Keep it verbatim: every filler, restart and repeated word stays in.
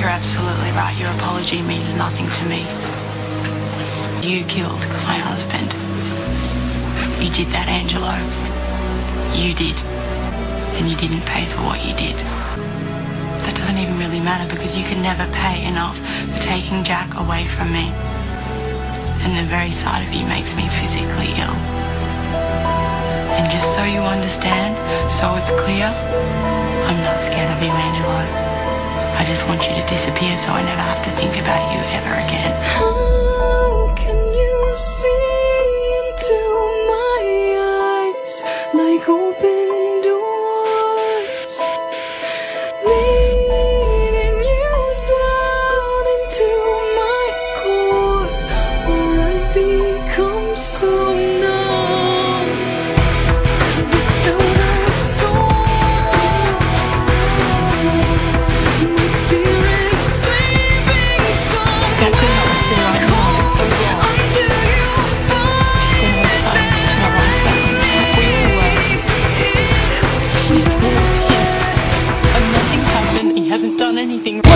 You're absolutely right. Your apology means nothing to me. You killed my husband. You did that, Angelo. You did. And you didn't pay for what you did. That doesn't even really matter because you could never pay enough for taking Jack away from me. And the very sight of you makes me physically ill. And just so you understand, so it's clear, I'm not scared of you, Angelo. I just want you to disappear so I never have to think about you ever again. How can you see into my eyes like open doors, leading you down into my core, where I become so numb without a soul. My spirit sleeping so Exactly how I feel right now. It's so wrong. until you Just when I was starting to put my life back on track, we all were. He just walks in and nothing's happened. He hasn't done anything.